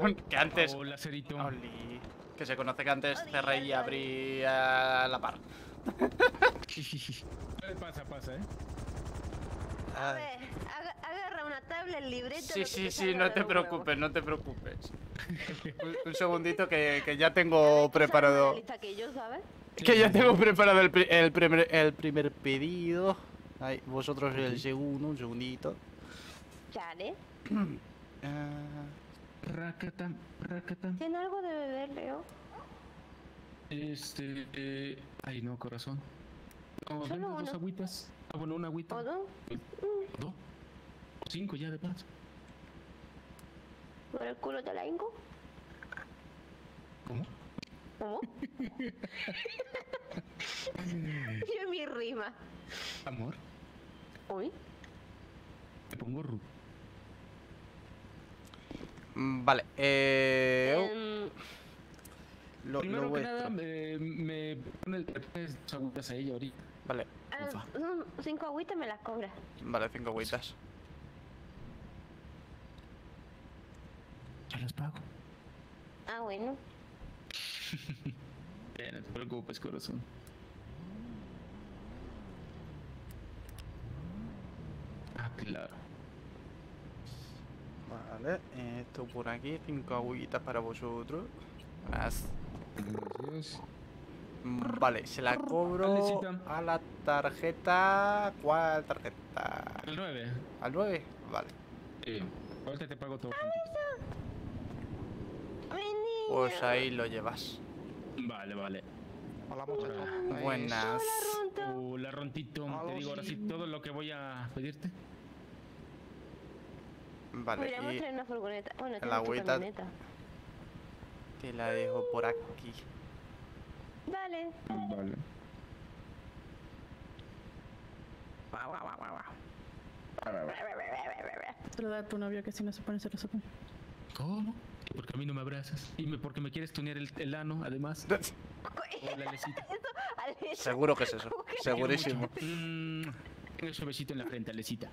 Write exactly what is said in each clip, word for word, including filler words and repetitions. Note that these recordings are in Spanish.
Que antes... Hola, Cerito. Oli. Que se conoce que antes cerré y abría la par. Pasa, pasa, ¿eh? A ver, aga- agarra una tabla, el libreto. Sí, lo que sí, te sí, salga no de te los preocupes, huevos. no te preocupes. Un, un segundito que, que ya A ver, tengo tú sabes más preparado... la lista que yo, ¿sabes? Que ya tengo preparado el, pri- el, primer, el primer pedido. Ay, vosotros Ok. el segundo, un segundito. Chale. Ah, Racatam, racatam. ¿Tiene algo de beber, Leo? Este. Eh... Ay, no, corazón. No, Solo vende dos uno. agüitas. Ah, bueno, una agüita. ¿O no? Dos. Cinco ya de paso. ¿Por el culo te la hinco? ¿Cómo? ¿Cómo? Yo mi rima. Amor, Uy. te pongo rudo. mm, vale, eh... Em, lo, Primero lo que vuestro. nada, me, me pone el pones dos agüitas a ella ahorita. Vale, ah, Ufa. son cinco agüitas me las cobras. vale, cinco agüitas. Ya las pago. Ah, bueno. Eh, no te preocupes, corazón. Ah, claro. Vale, esto por aquí, cinco agüitas para vosotros. Más. Gracias. Mm, Vale, se la cobro Alecita. a la tarjeta. ¿Cuál tarjeta? El nueve. ¿Al nueve? Vale. Sí. Ahorita te pago todo juntito. Mi niño. Pues ahí lo llevas. Vale, vale. Hola, muchachos. Buenas. Ronto. Hola, Rontito. Aló, Te digo ahora sí sí. todo lo que voy a pedirte. Vale, Podríamos y traer una furgoneta. Bueno, el tienes tu agüita- camioneta. te la dejo por aquí. Vale. Vale. Se lo da a tu novio que si no se pone celoso. ¿Cómo? Porque a mí no me abrazas. Y me, porque me quieres tunear el, el ano, además. Hola, Alecita. Alex, Seguro que es eso. ¿cómo que- Segurísimo. Mm, ese besito en la frente, Alecita.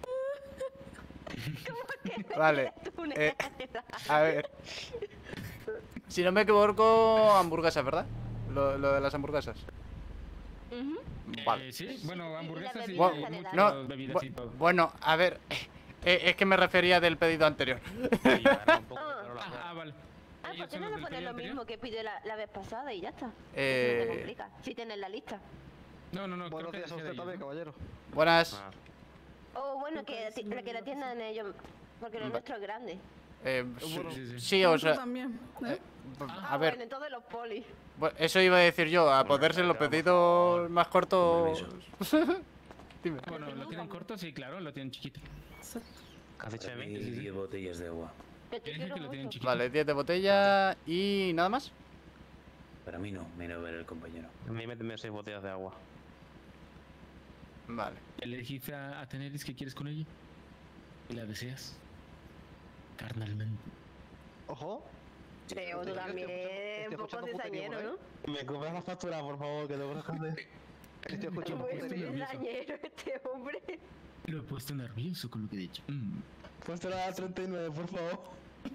Vale. tú una eh, edad? a ver. Si no me equivoco, hamburguesas, ¿verdad? Lo, lo de las hamburguesas. Ujú. Vale. Eh, sí, bueno, hamburguesas y bebida Bu- en general. no, bebidas y bu- todo. bueno, a ver. eh, es que me refería del pedido anterior. Ah, ah, vale. Ah, Ellos ¿por qué son no los le del pones pedido lo anterior. mismo que pide la, la vez pasada y ya está? Eh, Eso no te complica. Si tienes la lista. No, no, no. Buenos creo que días a decía usted de también, ellos, ¿no? caballero. Buenas. O bueno, que, ati- la que la atiendan ellos. Porque lo Va- nuestro es grande. Eh, Sí, sí, sí. sí, o Tú sea. también. eh, ¿eh? Ah, a ver, bueno, entonces los polis. bu- eso iba a decir yo, a poderse los pedidos más cortos. Dime. Bueno, ¿lo tienen corto? Sí, claro, lo tienen chiquito. Exacto. Para mí, Sí, sí, sí. diez botellas de agua. Que te Dije quiero que lo tienen mucho. chiquito. Vale, diez de botella y nada más. Para mí no, mira a ver el compañero. A mí méteme seis botellas de agua. Vale. Le dijiste a, a Teneris que quieres con ella. Y la deseas. Carnalmente. Ojo. Leo, tú Estoy también. escuchando- Un estoy poco escuchando cizañero, puterío, ¿no? Me cobras la factura, por favor, que tengo que joder. Estoy escuchando Muy estoy puterío. nervioso. cizañero este hombre. Lo he puesto nervioso con lo que he dicho. Mm. Puesto la treinta y nueve, por favor.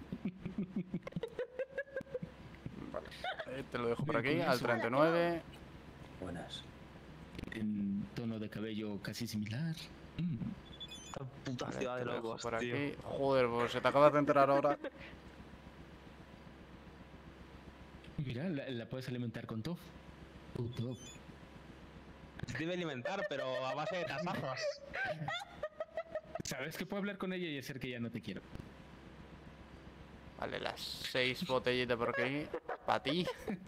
Eh, te lo dejo por Bien, aquí, con al eso. treinta y nueve. Buenas. En tono de cabello casi similar. Mm. Puta Vale, ciudad te de lo dejo locos, por tío. aquí. Joder, pues se te acabas de enterar ahora. Mira, la, la puedes alimentar con tofu. Tu tofu. Se debe alimentar, pero a base de tasazos. Sabes que puedo hablar con ella y hacer que ya no te quiero. Vale, las seis botellitas por aquí. Para ti.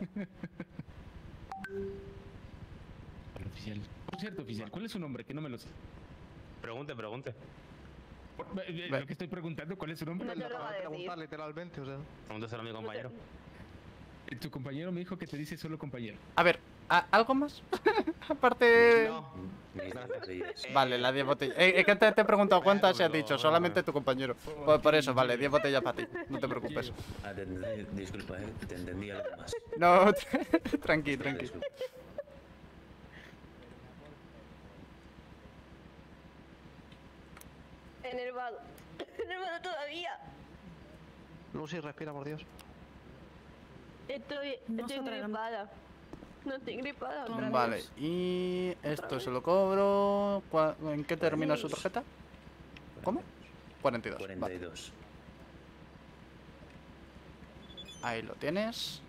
Al oficial. Por cierto, oficial, ¿cuál es su nombre? Que no me lo sé. Pregunte, pregunte. Por- eh, eh, Ve. Lo que estoy preguntando, ¿cuál es su nombre? No te Lo lo va acabo a de decir. preguntar literalmente, o sea. Pregúnteselo a mi compañero. Eh, Tu compañero me dijo que te dice solo compañero. A ver, ¿a- ¿algo más? Aparte. No. Mis diez botellas. Vale, las diez botellas. Eh, es que te, te he preguntado cuántas y has dicho, solamente tu compañero. Por, por eso, vale, diez botellas para ti. No te preocupes. Ah, te entendí- disculpa, eh, te entendí algo más. No, tranqui, tranqui. Disculpa. Enervado. Enervado todavía. Lucy, respira, por Dios. Estoy, No estoy se atragan. gripada. No estoy gripada otra vez. Vale, y esto se lo cobro. ¿Cuá- ¿En qué termina su tarjeta? ¿Cómo? cuarenta y dos. cuarenta Vale. y dos. Ahí lo tienes.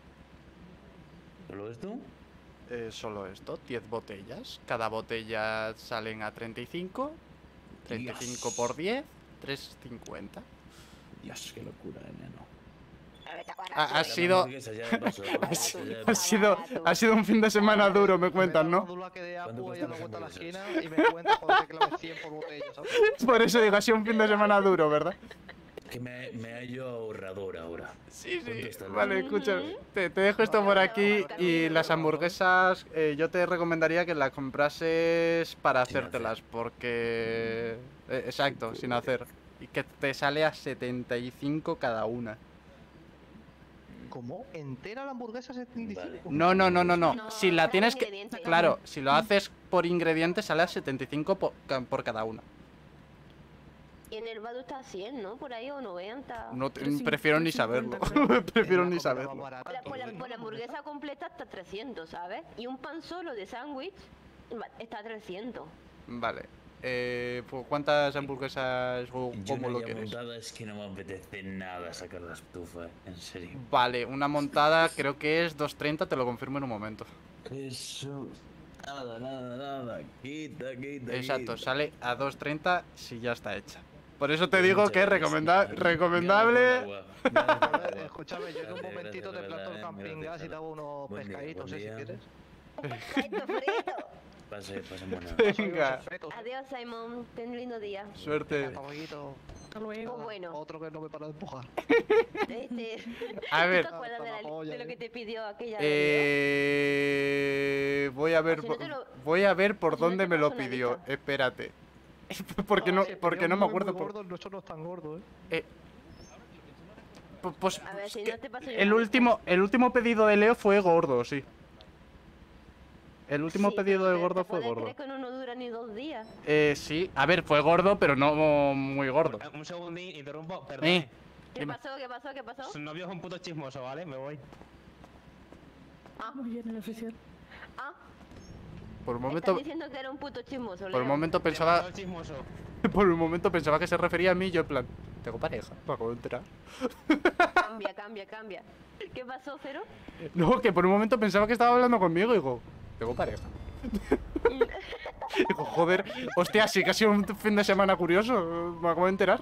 ¿Solo esto? Eh, solo esto, diez botellas. Cada botella salen a treinta y cinco. treinta y cinco por diez, tres cincuenta. Dios, qué locura, enano. Ha, ha sido Hamburguesa, ya de paso, ¿no? ha, Ya si- de ha paso. sido ha sido un fin de semana duro, me cuentan, Me da ¿no? una dula que de ¿Cuánto Apu, ella cuestan lo las cuenta a la hamburguesas? esquina y me cuenta, joder, que clave cien por botella, ¿sabes? Por eso digo, ha sido un fin de semana duro, ¿verdad? Que me, me hallo ahorrador ahora. Sí, ¿Cuánto sí. está el Vale, botellón? escucha, te, te dejo esto por aquí y las hamburguesas eh, yo te recomendaría que las comprases para Sin hacértelas, porque... eh, exacto, sin hacer. Y que te sale a setenta y cinco cada una. ¿Cómo? ¿Entera la hamburguesa setenta y cinco? Vale. No, no, no, no, no. No, Si la cada tienes que... ingrediente. Claro, si lo haces por ingrediente sale a setenta y cinco por, ca- por cada una. Y en el Badu está a cien, ¿no? Por ahí, o noventa. No te- Tres cin- prefiero ni tres saberlo. cincuenta, Prefiero Es ni la comida más saberlo. barata, Por la, por la- entonces, por la ¿no? hamburguesa completa está trescientos, ¿sabes? Y un pan solo de sándwich va- está a trescientos. Vale. Eh, pues, ¿cuántas hamburguesas o Yo cómo una lo ya quieres? montada es que no me apetece nada sacar la estufa, eh, en serio. Vale, una montada creo que es doscientos treinta, te lo confirmo en un momento. Eso... Nada, nada, nada. Quita, quita, Exacto, quita. sale a doscientos treinta si ya está hecha. Por eso te Pues digo muchas que es gracias. recomenda- Gracias recomendable... por el agua. Gracias por el A ver, agua. escúchame, yo en un Gracias, momentito gracias, te de planto el verdad, camping gracias, gas y te hago unos Buen día, pescaditos, buen eh, si día. quieres. ¡Pescadito frito! Pase, pase buena. Venga, Adiós, Simon. Ten un lindo día. suerte. Hasta luego. Hasta luego. Oh, bueno. Otro que no me para de empujar. Este, A ¿tú ver, te acuerdas de, la- Hasta la polla, de lo eh. que te pidió aquella vez? eh... voy a ver, Si no po- te lo- voy a ver por si no dónde te me lo paso una pidió. lista. Espérate. porque no, Sí, porque pero no me muy, muy acuerdo. Por... gordo, el nuestro no es tan gordo, eh. Pu- Pues A ver, es si que no te paso yo el una lista. último, el último pedido de Leo fue gordo, sí. El último Sí, pedido pero de te- gordo te fue puedes gordo. creer que uno no dura ni dos días. Eh, sí. A ver, fue gordo, pero no muy gordo. Un segundín, interrumpo, perdón. Eh, ¿Qué Dime. pasó? ¿Qué pasó? ¿Qué pasó? Su novio es un puto chismoso, ¿vale? Me voy. Ah, Muy bien, el oficial. ah. por un Estás momento, diciendo que era un puto chismoso, por un Leo. momento pensaba, Demasiado chismoso. por un momento pensaba que se refería a mí. Yo en plan, tengo pareja, me acabo de enterar. Cambia, cambia, cambia. ¿Qué pasó, Cero? No, que por un momento pensaba que estaba hablando conmigo y digo, tengo pareja. Digo, joder, hostia, sí que ha sido un fin de semana curioso, me acabo de enterar.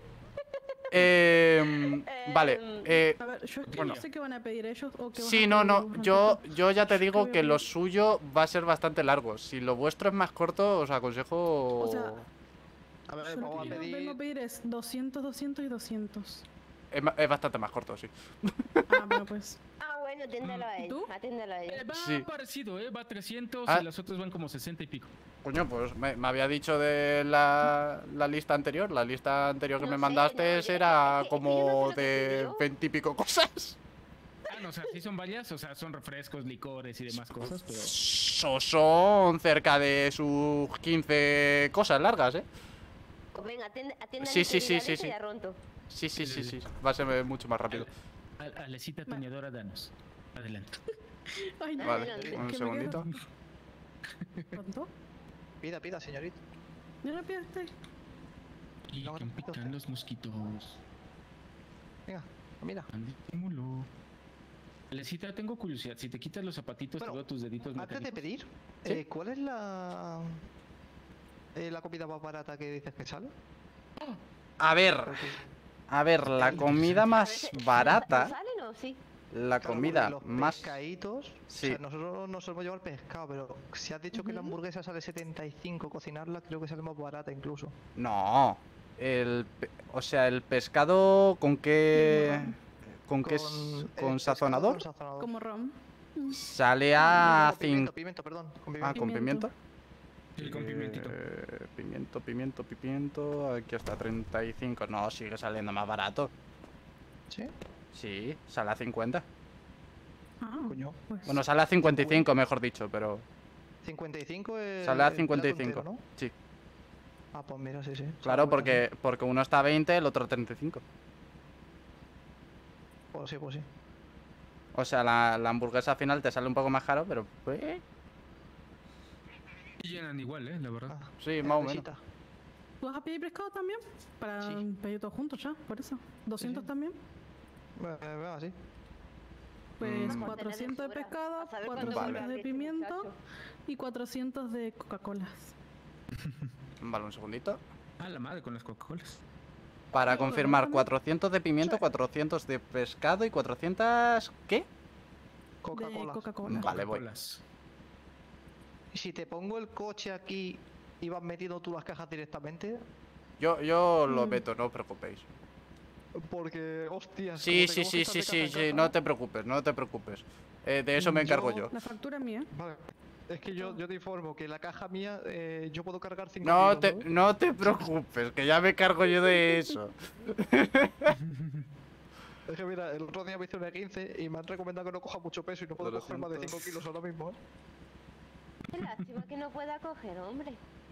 Eh, vale, eh, A ver, yo es que Bueno. no sé qué van a pedir ellos o qué vas sí, a no, pedir no, vos, yo, Rancito. yo ya te digo Yo que veo lo que- suyo va a ser bastante largo. Si lo vuestro es más corto, os aconsejo... O sea, A ver, Yo lo vamos a que yo pedir. vengo a pedir es doscientos, doscientos y doscientos. es, ma- es bastante más corto, sí. Ah, bueno, pues. Ah, bueno, atiéndelo a él. ¿Tú? Atiéndelo a Eh, él. va Sí. parecido, ¿eh? Va trescientos Ah. y las otras van como sesenta y pico. Coño, pues me, me había dicho de la, la lista anterior. La lista anterior que No me sé, mandaste no, yo- era es que- es que yo no sé como lo que de pidió. veintipico cosas. Ah, no, o sea, sí son varias, o sea, son refrescos, licores y demás cosas, pero... So- son cerca de sus quince cosas largas, ¿eh? Pues venga, atiende, atiéndale Sí, sí, que sí, diga, sí, vete sí. ya ronto. Sí, sí, sí, sí. Va a ser mucho más rápido. Al- Alecita Tañedora, danos. Adelante. Ay, no. Vale, Adelante. un Que me segundito. ¿Cuánto? Pida, pida, señorita. Mira, pídate. Y No, que no, pican los mosquitos. Venga, mira. Andémoslo. Alecita, tengo curiosidad. Si te quitas los zapatitos, Bueno, te veo tus deditos Antes de mecánicos. pedir, ¿Sí? eh, ¿cuál es la. eh, la comida más barata que dices que sale? A ver, a ver, la comida A más veces- ¿no barata, salen o sí? la Claro, comida porque los más... pescaditos. Sí. O sea, nosotros no solemos llevar pescado, pero si has dicho que la Ujú. hamburguesa sale setenta y cinco, cocinarla creo que sale más barata incluso. No, el, pe- o sea, el pescado con qué... ¿Con qué s- eh, con pescado sazonador? con sazonador. Como rom. Sale a No, pimiento, cinco... pimiento, perdón. Con Ah, pimiento. con pimiento. Sí, con pimientito. Eh, pimiento, pimiento, pimiento. Aquí está treinta y cinco. No, sigue saliendo más barato. ¿Sí? Sí, sale a cincuenta. Ah, Coño. pues. Bueno, sale a cincuenta y cinco, mejor dicho, pero cincuenta y cinco es. sale a el plato cincuenta y cinco. entero, ¿no? Sí, Ah, pues mira, sí, sí. claro, Sale porque, porque uno está a veinte, el otro a treinta y cinco. Pues sí, pues sí. O sea, la, la hamburguesa final te sale un poco más caro, pero pues... Y llenan igual, eh, la verdad. Ah, Sí, en más o la menos. mesita. ¿Tú vas a pedir pescado también? Para Sí. pedir todos juntos ya, por eso. ¿doscientos sí. también? Bueno, venga, sí. Pues Mm. cuatrocientos de pescado, A saber cuándo cuatrocientos vuelve de este pimiento muchacho. y cuatrocientos de Coca-Colas. Vale, un segundito. Ah, la madre con las Coca-Colas. Para Sí, confirmar, también. cuatrocientos de pimiento, Sí. cuatrocientos de pescado y cuatrocientos... ¿Qué? De Coca-Cola. Coca-Cola. Vale, voy. Coca-Colas. Y si te pongo el coche aquí y vas metiendo tú las cajas directamente, Yo, yo lo Mm. meto, no os preocupéis. porque, hostias. Sí, como te sí, coges sí, tan sí, de sí, caja en sí, caja. no te preocupes, no te preocupes. Eh, de eso me encargo yo. Yo- La factura es mía. Vale. Es que yo, yo te informo que la caja mía, eh, yo puedo cargar cinco No kilos, te, ¿sabes? no te preocupes, que ya me cargo yo de eso. Es que mira, el otro día me hice una quince y me han recomendado que no coja mucho peso y no puedo coger más de cinco kilos ahora mismo, ¿eh? Qué lástima que no pueda coger, hombre.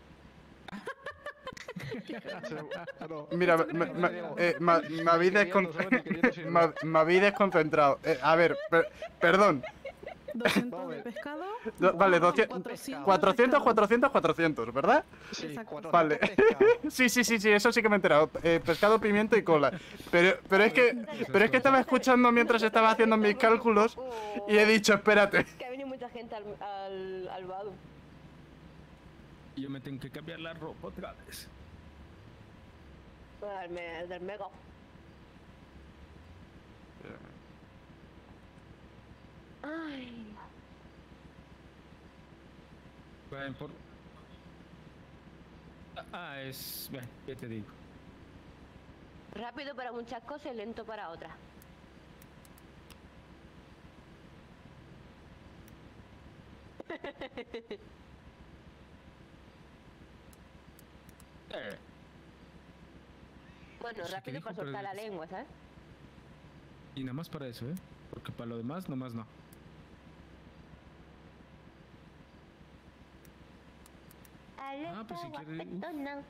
Se- no. Mira, me, me- me- eh, me- me habéis Ni descon- queriendo, ¿sabes? Ni queriendo sirve. me- me habéis desconcentrado. Eh, a ver, per- perdón. doscientos Vamos a de ver. pescado. Do- vale, no, doscientos, cuatrocientos. cuatrocientos, de pescado. cuatrocientos, cuatrocientos, ¿verdad? Sí, Exacto. cuatrocientos Vale. pescados. Sí, sí, sí, sí, eso sí que me he enterado. Eh, pescado, pimiento y cola. Pero, pero es que, pero es que estaba escuchando mientras estaba haciendo mis cálculos y he dicho, espérate. Que ha venido mucha gente al, al, al Badu. Y yo me tengo que cambiar la ropa otra vez. Del, me- del mega. Ay. Bueno, por... Ah, Ah, es... Bueno, ya te digo. Rápido para muchas cosas y lento para otras. Eh, Bueno, Sí, que rápido dijo, para pero soltar la es- lengua, ¿sabes? y nada más para eso, ¿eh? Porque para lo demás, nomás no. Ah, pues si quiere- uf. guapetona.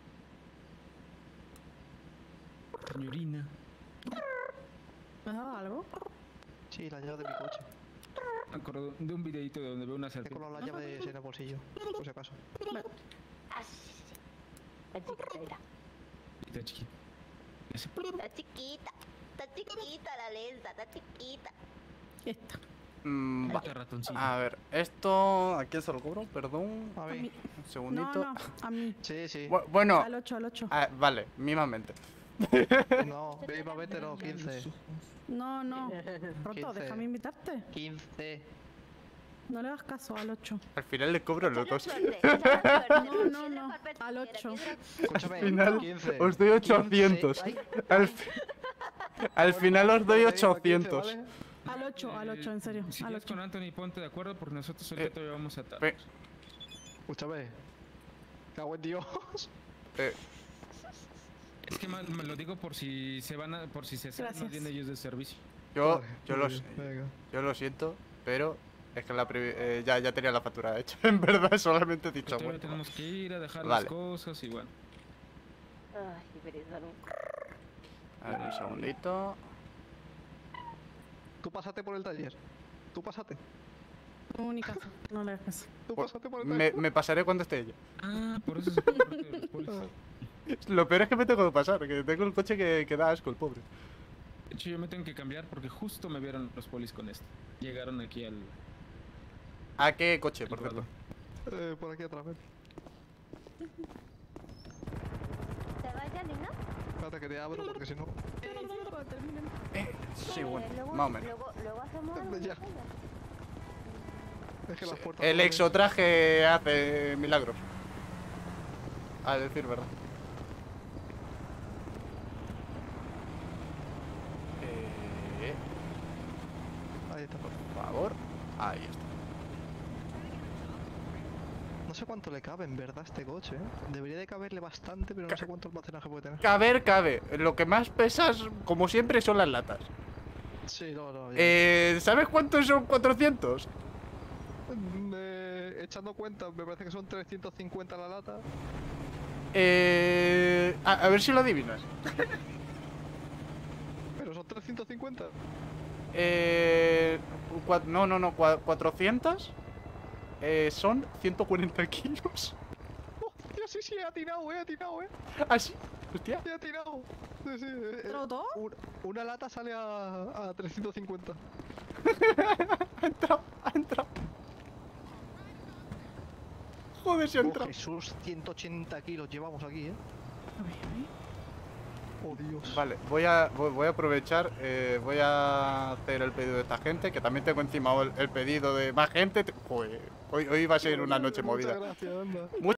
Señorina. ¿Me has dado algo? Sí, la llave de mi coche. Me acuerdo de un videito donde veo una He serpiente. colado la llave en el bolsillo, por si acaso. Ah, sí, sí, sí. La chiquita, mira. Está chiquita. Ese- Está chiquita. Está chiquita la lenta, está chiquita. Esta. Mm, Puta vale. ratoncito. A ver, esto... ¿A quién se lo cobro? Perdón. A A ver. mí. Un No, segundito. no, a mí. Sí, sí. Bu- Bueno, Al ocho, al ocho. ah, vale, mismamente. No, vivamente no, quince. No, no. Pronto, quince. déjame invitarte. quince. No le hagas caso al ocho. Al final le cobro los dos. Suerte, échale suerte. No, no, Piedra, no. papel, Al tijera, ocho. piedra. Escúchame, Al final quince. os doy ochocientos. quince. Al, fi- al final os doy ochocientos. ¿Vale? Al ocho, al ocho, en serio. Si Al quieres ocho. con Anthony, ponte de acuerdo porque nosotros ahorita Eh, todavía vamos a atar. Pe- Escúchame. Cago en Dios. eh, Es que ma- me lo digo por si se van a, por si se salen Gracias. más bien ellos de servicio. yo, Vale, yo, muy lo, bien, venga. yo lo siento, pero es que la pri- eh, ya, ya tenía la factura hecha. En verdad, solamente he dicho, Todavía bueno, tenemos que ir a dejar Vale. las cosas y bueno. Ay, qué pereza, ¿no? a ver, un segundito. Tú pásate por el taller. Tú pásate. No, ni caso. No le hagas caso. Tú Pues, pásate por el Me, taller. me pasaré cuando esté ella. Ah, por eso se fue parte de los polis. Lo peor es que me tengo que pasar, que tengo el coche que, que da asco, el pobre. De hecho, yo me tengo que cambiar porque justo me vieron los polis con esto. Llegaron aquí al... ¿A qué coche, por al cierto? vado. Eh, por aquí atrás, ven. ¿Te vaya, Lina? Espérate que te abro porque si no. Cuando terminen. Eh, sí, bueno, luego, más o menos. Luego, luego hacemos algo. Ya. ¿no? Es que las puertas. El no exotraje hace milagros. A decir verdad. Eh, ven. Ahí está. por favor. Ahí está. No sé cuánto le cabe en verdad a este coche, ¿eh? Debería de caberle bastante, pero no sé cuánto almacenaje puede tener. Caber, cabe. Lo que más pesas, como siempre, son las latas. Sí, no, no. ya. Eh, ¿Sabes cuántos son cuatrocientos? Mm, eh, echando cuentas, me parece que son trescientos cincuenta la lata. Eh, a, a ver si lo adivinas. Pero son trescientos cincuenta. Eh, cua- no, no, no, cua- cuatrocientas eh, son ciento cuarenta kilos. Hostia, sí, sí, he atinado, he atinado, eh. ¿Ah, sí? Hostia. He atinado. Sí, sí. eh, ¿Trotó? un- una lata sale a, a trescientos cincuenta. Ha entrado, ha entrado. Joder, se ha Oh, entrado. Jesús, ciento ochenta kilos llevamos aquí, eh. A ver, a ver. Oh, Dios. Vale, voy a, voy, voy a aprovechar, eh, voy a hacer el pedido de esta gente, que también tengo encima el, el pedido de más gente. Te- Joder, hoy, hoy va a ser una noche Muchas movida. gracias, anda.